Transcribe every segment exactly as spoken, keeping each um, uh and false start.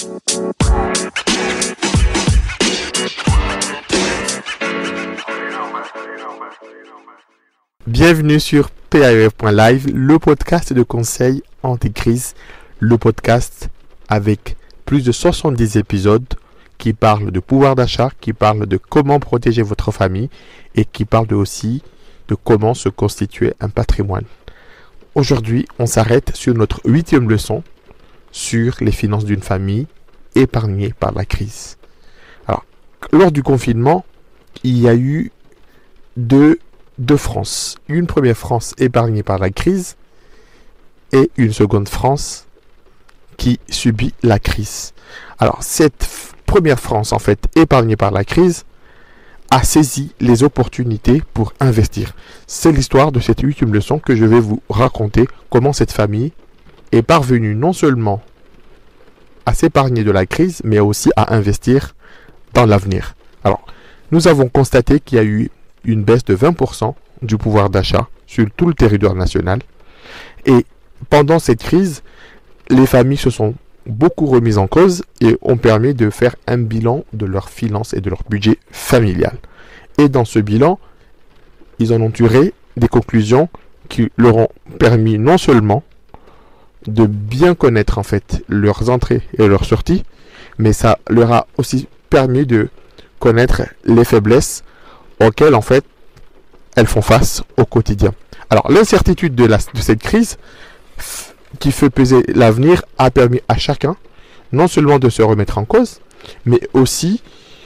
Bienvenue sur P I F point live, le podcast de conseil anti-crise, le podcast avec plus de soixante-dix épisodes qui parlent de pouvoir d'achat, qui parlent de comment protéger votre famille et qui parlent aussi de comment se constituer un patrimoine. Aujourd'hui, on s'arrête sur notre huitième leçon sur les finances d'une famille épargnée par la crise. Alors, lors du confinement, il y a eu deux Deux France. Une première France épargnée par la crise et une seconde France qui subit la crise. Alors, cette f- première France, en fait, épargnée par la crise, a saisi les opportunités pour investir. C'est l'histoire de cette huitième leçon que je vais vous raconter comment cette famille est parvenue non seulement à s'épargner de la crise, mais aussi à investir dans l'avenir. Alors, nous avons constaté qu'il y a eu une baisse de vingt pour cent du pouvoir d'achat sur tout le territoire national. Et pendant cette crise, les familles se sont beaucoup remises en cause et ont permis de faire un bilan de leurs finances et de leur budget familial. Et dans ce bilan, ils en ont tiré des conclusions qui leur ont permis non seulement de bien connaître en fait leurs entrées et leurs sorties, mais ça leur a aussi permis de connaître les faiblesses auxquelles en fait elles font face au quotidien. Alors l'incertitude de, la, de cette crise f- qui fait peser l'avenir a permis à chacun non seulement de se remettre en cause, mais aussi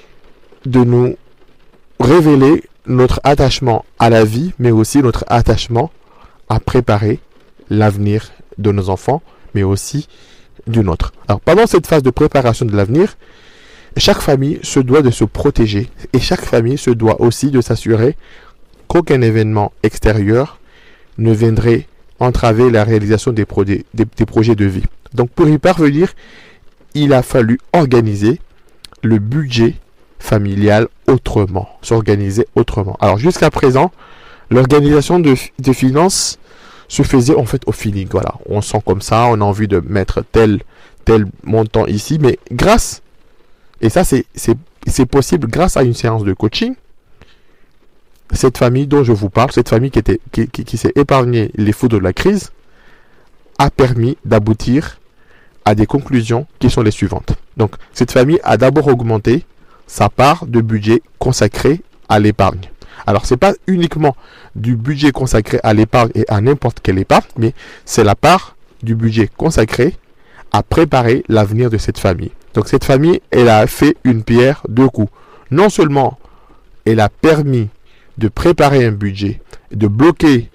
de nous révéler notre attachement à la vie, mais aussi notre attachement à préparer l'avenir de nos enfants, mais aussi du nôtre. Alors pendant cette phase de préparation de l'avenir, chaque famille se doit de se protéger et chaque famille se doit aussi de s'assurer qu'aucun événement extérieur ne viendrait entraver la réalisation des, pro- des, des projets de vie. Donc pour y parvenir, il a fallu organiser le budget familial autrement, s'organiser autrement. Alors jusqu'à présent, l'organisation de, de finances se faisait en fait au feeling. Voilà, on sent comme ça, on a envie de mettre tel, tel montant ici, mais grâce Et ça, c'est, c'est, c'est possible grâce à une séance de coaching. Cette famille dont je vous parle, cette famille qui, était, qui, qui, qui s'est épargnée les fous de la crise, a permis d'aboutir à des conclusions qui sont les suivantes. Donc, cette famille a d'abord augmenté sa part de budget consacré à l'épargne. Alors, ce n'est pas uniquement du budget consacré à l'épargne et à n'importe quelle épargne, mais c'est la part du budget consacré à préparer l'avenir de cette famille. Donc cette famille, elle a fait une pierre deux coups. Non seulement elle a permis de préparer un budget, de bloquer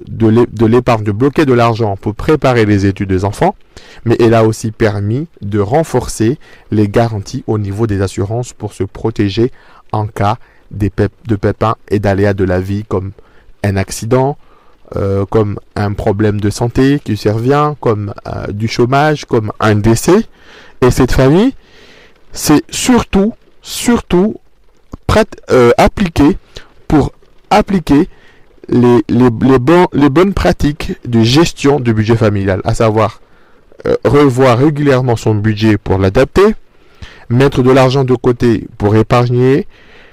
de l'épargne, de bloquer de l'argent pour préparer les études des enfants, mais elle a aussi permis de renforcer les garanties au niveau des assurances pour se protéger en cas des pép- de pépins et d'aléas de la vie comme un accident, euh, comme un problème de santé qui survient, comme euh, du chômage, comme un décès. Et cette famille, c'est surtout, surtout prête, euh, appliquée pour appliquer les, les, les, bon, les bonnes pratiques de gestion du budget familial, à savoir euh, revoir régulièrement son budget pour l'adapter, mettre de l'argent de côté pour épargner,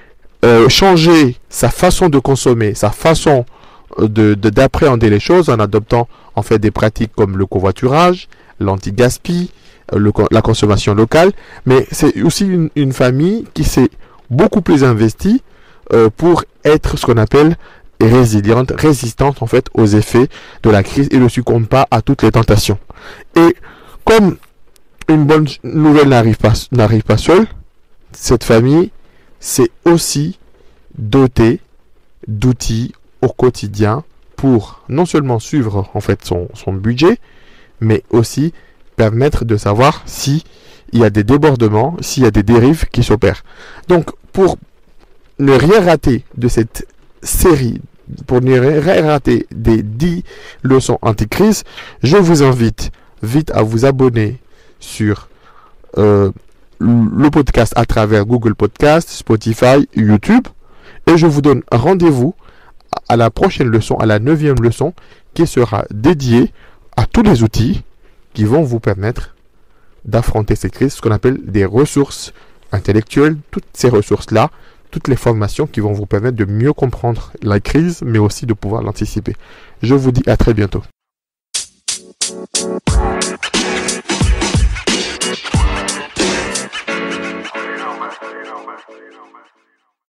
euh, changer sa façon de consommer, sa façon de, de, d'appréhender les choses en adoptant en fait des pratiques comme le covoiturage, l'anti-gaspi, Le, la consommation locale, mais c'est aussi une, une famille qui s'est beaucoup plus investie euh, pour être ce qu'on appelle résiliente, résistante en fait aux effets de la crise et ne succombe pas à toutes les tentations. Et comme une bonne nouvelle n'arrive pas, n'arrive pas seule, cette famille s'est aussi dotée d'outils au quotidien pour non seulement suivre en fait son, son budget, mais aussi permettre de savoir si il y a des débordements, s'il y a des dérives qui s'opèrent. Donc, pour ne rien rater de cette série, pour ne rien rater des dix leçons anti-crise, je vous invite vite à vous abonner sur euh, le podcast à travers Google Podcast, Spotify, YouTube. Et je vous donne rendez-vous à la prochaine leçon, à la neuvième leçon, qui sera dédiée à tous les outils qui vont vous permettre d'affronter ces crises, ce qu'on appelle des ressources intellectuelles, toutes ces ressources-là, toutes les formations qui vont vous permettre de mieux comprendre la crise, mais aussi de pouvoir l'anticiper. Je vous dis à très bientôt.